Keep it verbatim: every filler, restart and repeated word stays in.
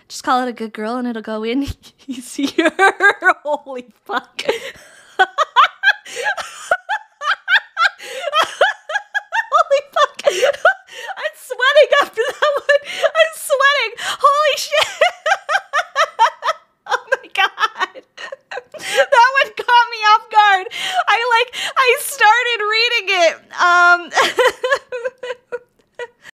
Just call it a good girl and it'll go in easier. Holy fuck.